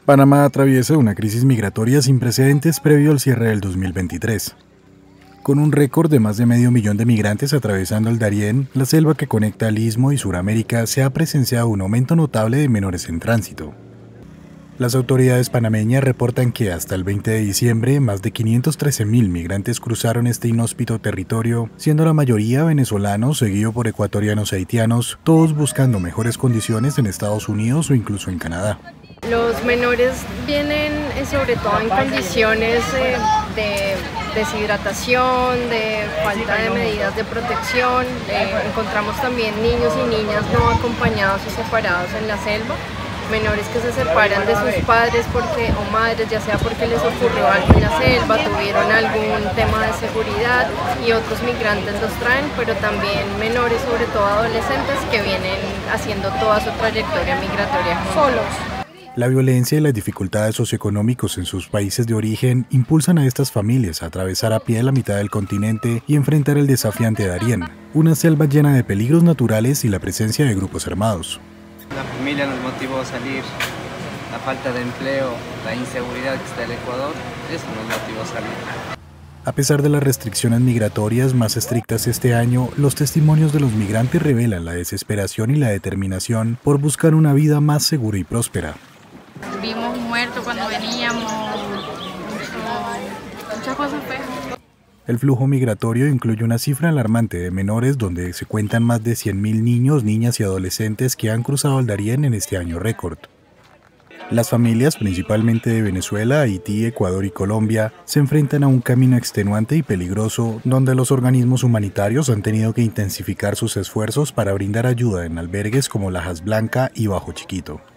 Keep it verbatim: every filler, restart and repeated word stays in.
Panamá atraviesa una crisis migratoria sin precedentes previo al cierre del dos mil veintitrés. Con un récord de más de medio millón de migrantes atravesando el Darién, la selva que conecta al Istmo y Suramérica, se ha presenciado un aumento notable de menores en tránsito. Las autoridades panameñas reportan que hasta el veinte de diciembre, más de quinientos trece mil migrantes cruzaron este inhóspito territorio, siendo la mayoría venezolanos, seguido por ecuatorianos e haitianos, todos buscando mejores condiciones en Estados Unidos o incluso en Canadá. Los menores vienen eh, sobre todo en condiciones eh, de deshidratación, de falta de medidas de protección. Eh, encontramos también niños y niñas no acompañados y separados en la selva, menores que se separan de sus padres porque, o madres, ya sea porque les ocurrió algo en la selva, tuvieron algún tema de seguridad, y otros migrantes los traen, pero también menores, sobre todo adolescentes, que vienen haciendo toda su trayectoria migratoria solos. La violencia y las dificultades socioeconómicas en sus países de origen impulsan a estas familias a atravesar a pie la mitad del continente y enfrentar el desafiante Darién, una selva llena de peligros naturales y la presencia de grupos armados. La familia nos motivó a salir, la falta de empleo, la inseguridad que está en el Ecuador, eso nos motivó a salir. A pesar de las restricciones migratorias más estrictas este año, los testimonios de los migrantes revelan la desesperación y la determinación por buscar una vida más segura y próspera. Vimos muertos cuando veníamos, mucho, muchas cosas feas. El flujo migratorio incluye una cifra alarmante de menores, donde se cuentan más de cien mil niños, niñas y adolescentes que han cruzado el Darién en este año récord. Las familias, principalmente de Venezuela, Haití, Ecuador y Colombia, se enfrentan a un camino extenuante y peligroso, donde los organismos humanitarios han tenido que intensificar sus esfuerzos para brindar ayuda en albergues como Lajas Blanca y Bajo Chiquito.